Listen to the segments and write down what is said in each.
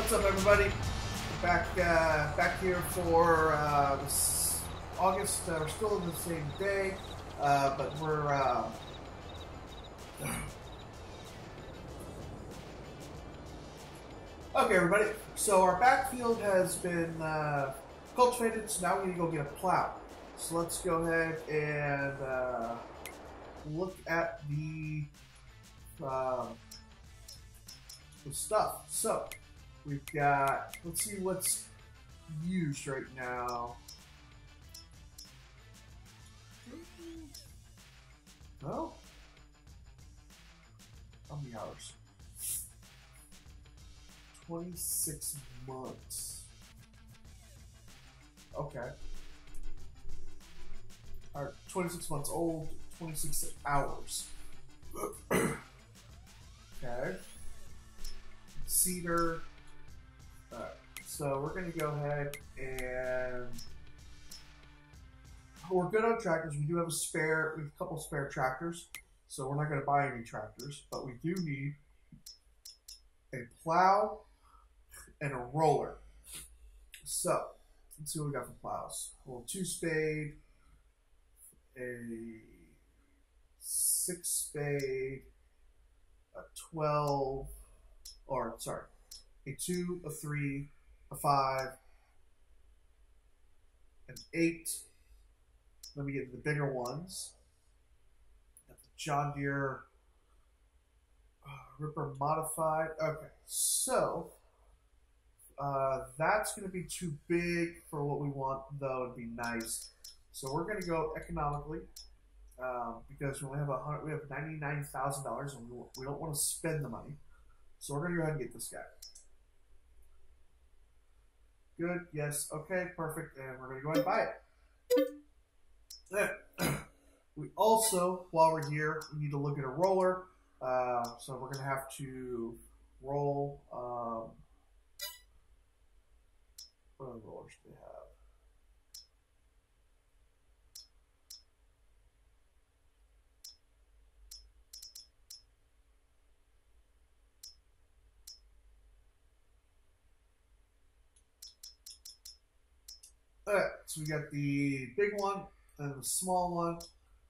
What's up, everybody? Back here for this August. We're still in the same day, but we're okay, everybody. So our backfield has been cultivated, so now we need to go get a plow. So let's go ahead and look at the stuff. So we've got, let's see what's used right now. No? How many hours? 26 months. Okay. Alright, 26 months old, 26 hours. Okay. Cedar. Alright, so we're going to go ahead and we're good on tractors. We do have we have a couple spare tractors, so we're not going to buy any tractors, but we do need a plow and a roller. So let's see what we got for plows. A little 2-spade, a 6-spade, a 12, or sorry, a 2, a 3, a 5, an 8. Let me get the bigger ones. Got the John Deere Ripper Modified. Okay, so that's going to be too big for what we want, though. It'd be nice. So we're going to go economically because we only have we have $99,000 and we don't want to spend the money. So we're going to go ahead and get this guy. Good. Yes. Okay. Perfect. And we're going to go ahead and buy it. We also, while we're here, we need to look at a roller. So we're going to have to roll. What other rollers do they have? Alright, so we got the big one and the small one.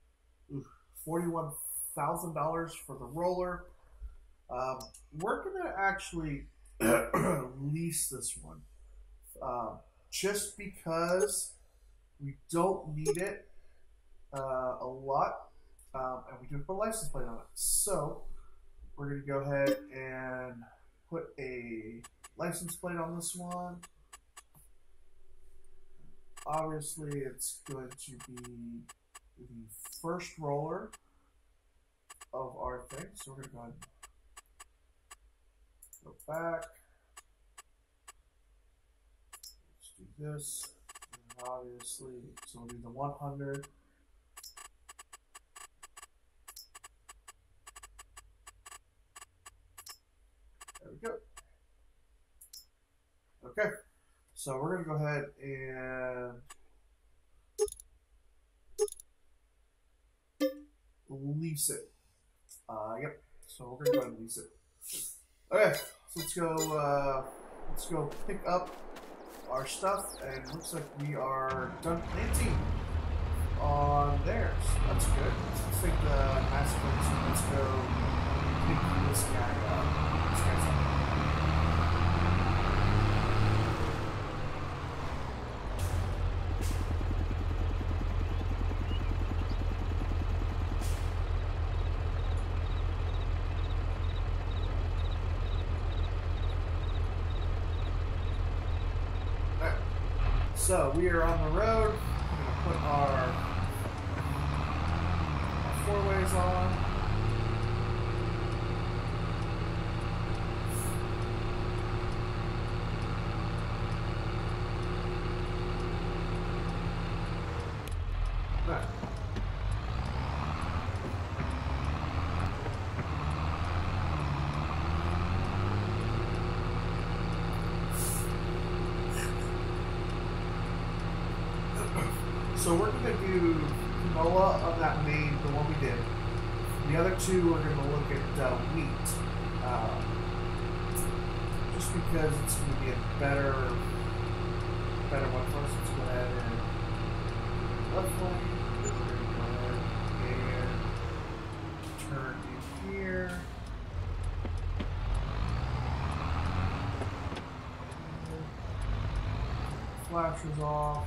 $41,000 for the roller. We're going to actually lease this one. Just because we don't need it a lot, and we do put a license plate on it. So we're going to go ahead and put a license plate on this one. Obviously, it's going to be the first roller of our thing. So we're going to go ahead and go back. Let's do this. And obviously, so we'll do the 100. There we go. Okay. So we're going to go ahead and lease it. Yep. So we're going to go ahead and lease it. Okay. So let's go pick up our stuff, and it looks like we are done planting on theirs. That's good. Let's take the massive ones and let's go pick this guy up. This guy's up. So we are on the road. We're going to put our 4-ways on. Right. So we're going to do canola of that main, the one we did. The other two, we're going to look at wheat. just because it's going to be a better one for us. Let's go ahead and left lane. We're going to go ahead and turn in here. Flashers off.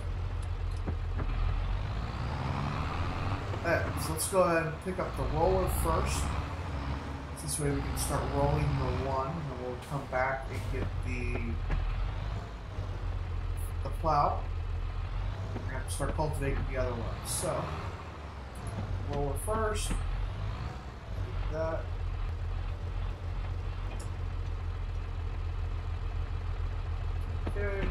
Alright, so let's go ahead and pick up the roller first. This way we can start rolling the one, and then we'll come back and get the plow. We're going to have to start cultivating the other one. So, roller first. Get that. Okay.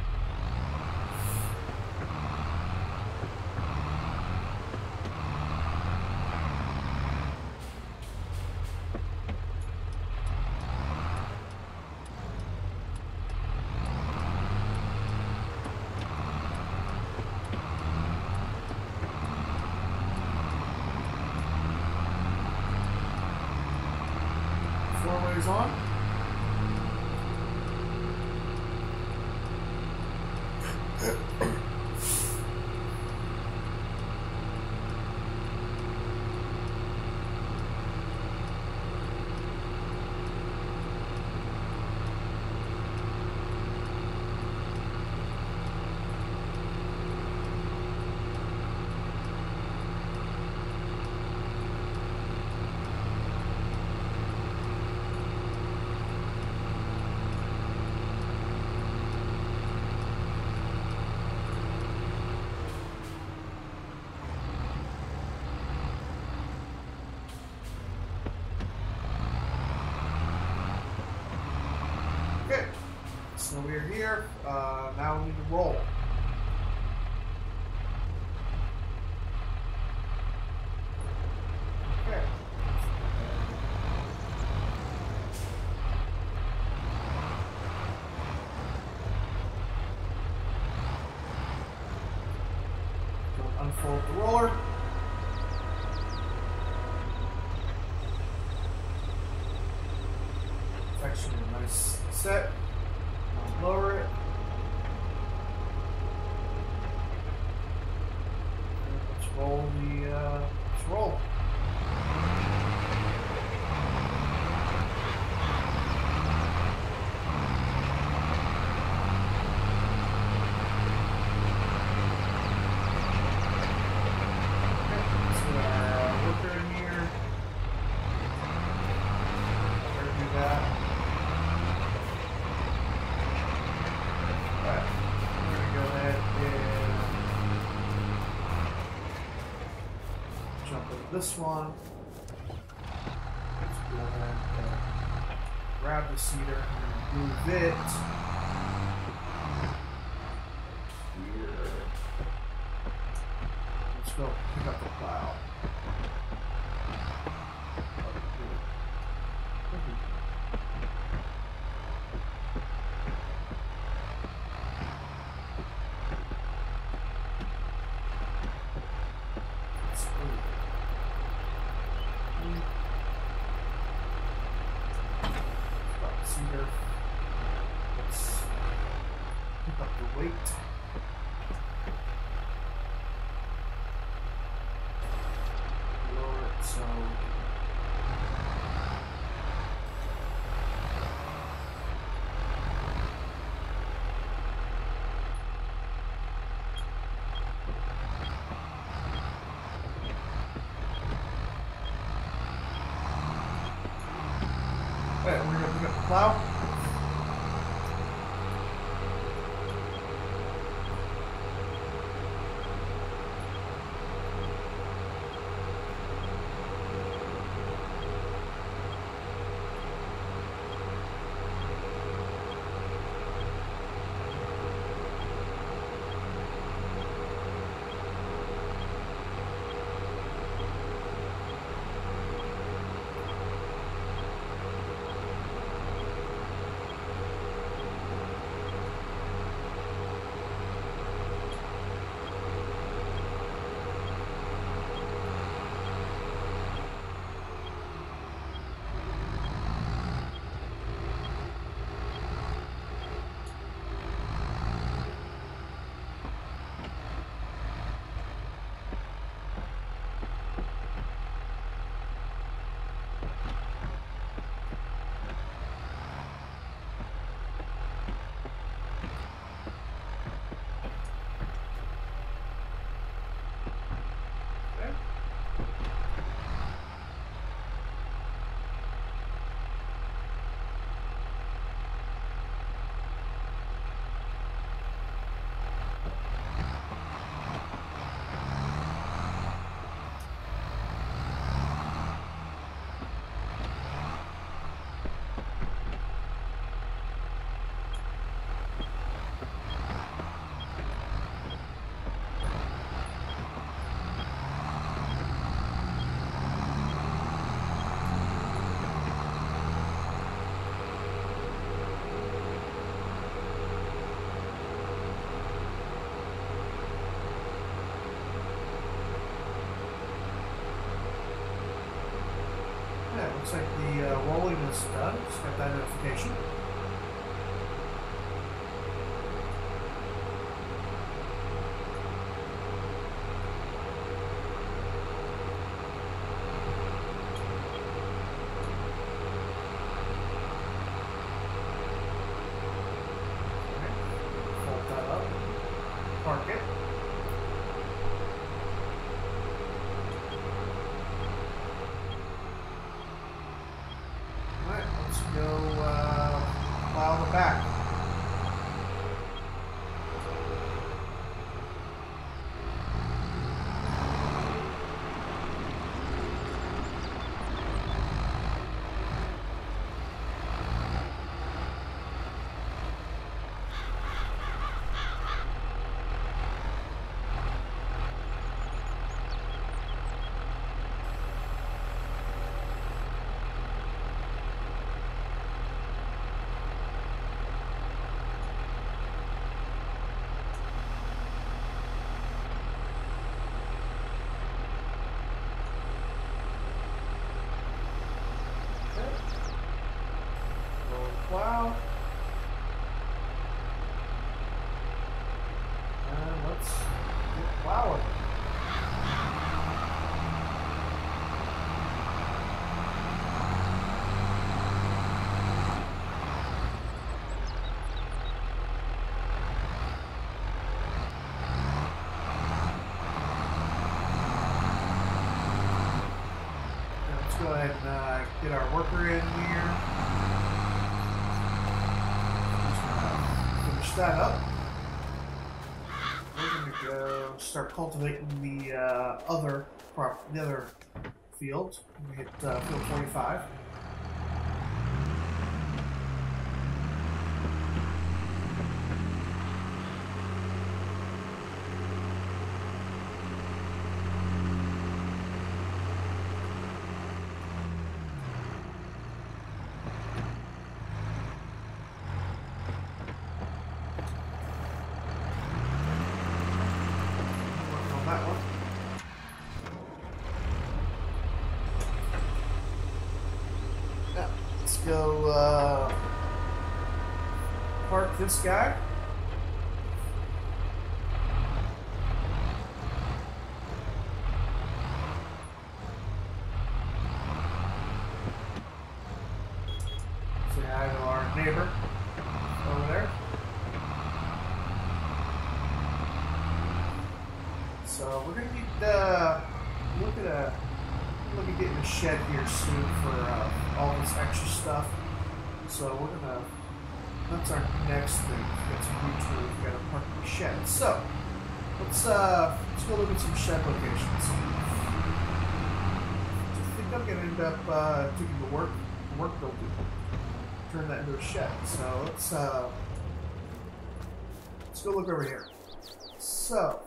Ways on. Okay, so we're here. Now we need to roll. Okay. Don't unfold the roller. It's actually a nice set. Lower it. And let's roll the let's roll. Okay, let's get our worker in here. We're gonna do that. This one. Let's go ahead and grab the cedar and move it here. Let's go pick up the plow. Cedar. Let's pick up the weight. Lower it so alright, we're gonna pick up the plow. Looks like the rolling is done. Just got that notification. Wow. And let's get plowing. Let's go ahead and get our worker in here. That up. We're going to go start cultivating the other field. We hit field 45. Go park this guy. Say hi to our neighbor over there. So we're gonna need look at getting a shed here soon for all this extra stuff. So that's our next thing. We got some routes where we gotta park the shed. So let's go look at some shed locations. I think I'm gonna end up taking the work building, turn that into a shed. So let's go look over here. So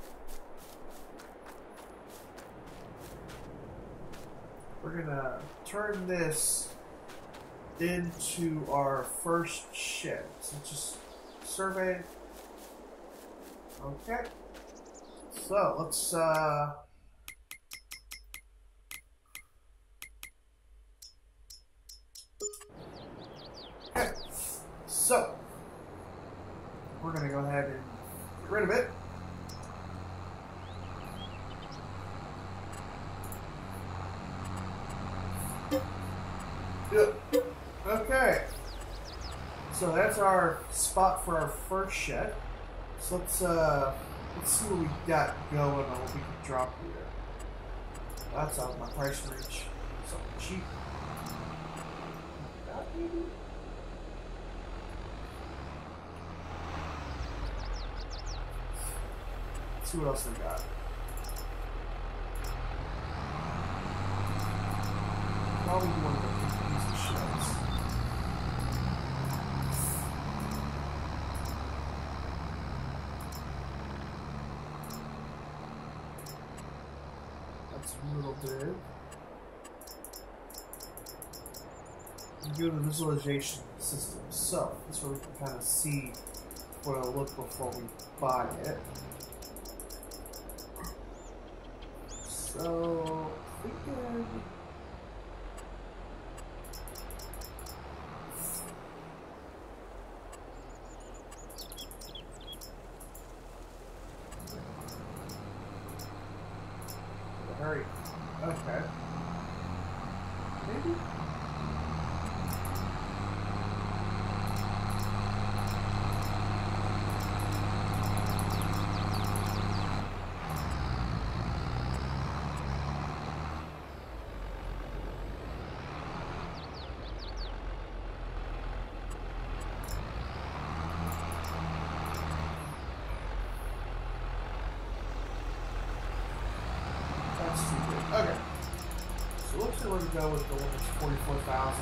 we're gonna turn this into our first shed. So just survey. Okay. So let's okay. So we're gonna go ahead and get rid of it. Okay, so that's our spot for our first shed. So let's see what we got going on what we can drop here. That's out of my price range. Something cheap. That maybe? Let's see what else they got. Probably one of these sheds. That's a little big. We do the visualization system. So that's where we can kind of see what it'll look before we buy it. So thinking Very. Okay. Maybe. That's too good. Okay. So looks like we're going to go with the one that's 44,000.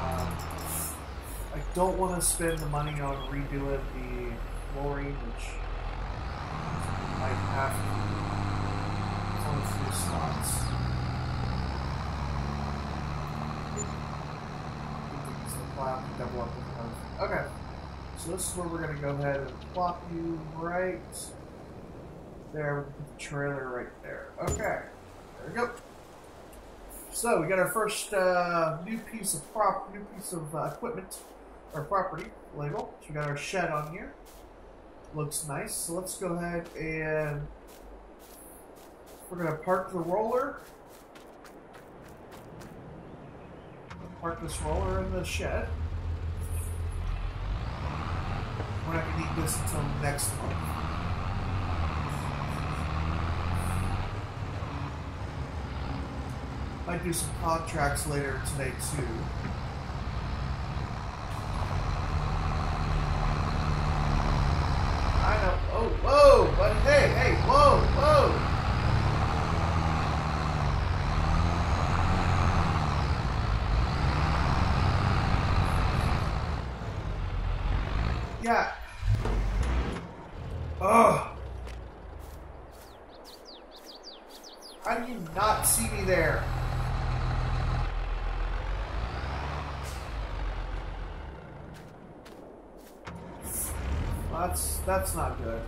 I don't want to spend the money on redoing the lorry, which I have to. It's only 3 slots. So I'll have to double up with those. Okay. So this is where we're going to go ahead and plop you right there with the trailer right there. Okay. There we go. So we got our first new piece of equipment or property label. So we got our shed on here. Looks nice. So let's go ahead and we're gonna park the roller. Park this roller in the shed. We're not gonna need this until next month. Might do some contracts later today too. I know. Oh, whoa! But hey, whoa, whoa! Yeah. Ugh. How do you not see me there? That's not good.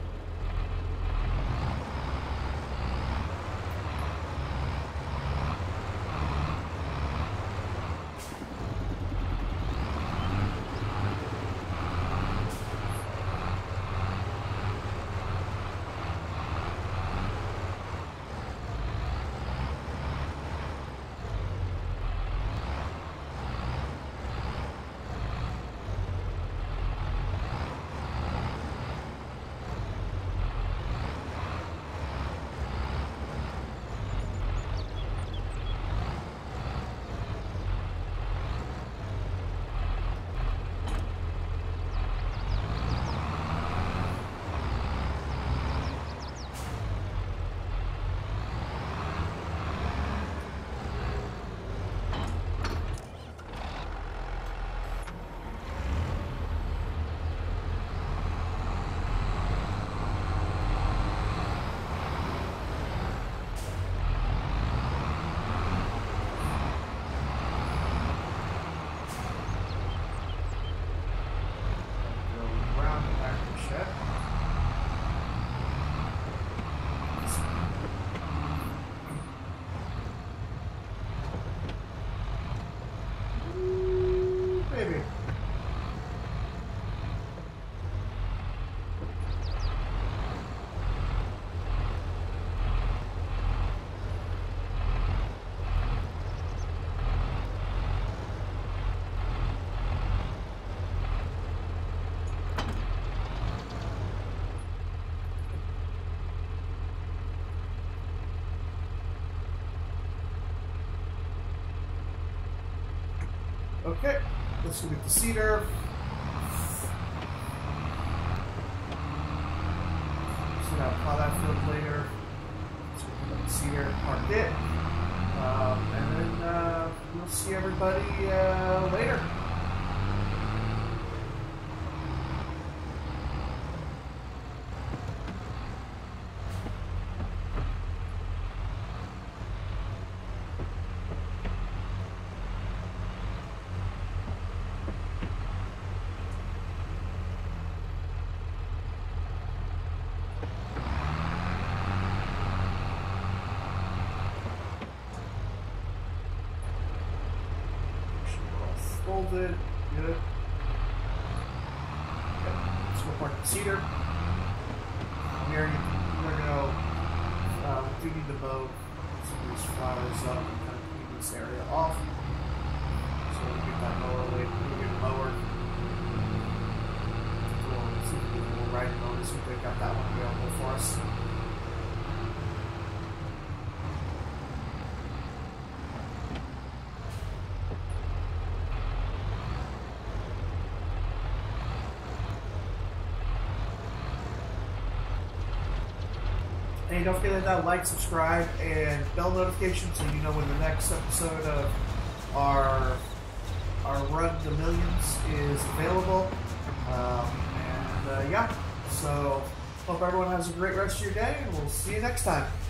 Okay, let's go get the cedar. So now plow that field later. Let's go get the cedar, park it. And then we'll see everybody later. Folded, good. Okay, let's go park the cedar. We're gonna do need to mow some of these things up and kind of clean this area off. So we'll get that mower weight, we'll get lowered. We'll see if we can do a riding mower, see if they've got that one available for us. And don't forget to hit that like, subscribe, and bell notification so you know when the next episode of our Run to Millions is available. Yeah, so hope everyone has a great rest of your day, and we'll see you next time.